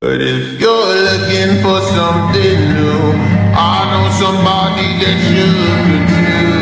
But if you're looking for something new, I know somebody that you could do.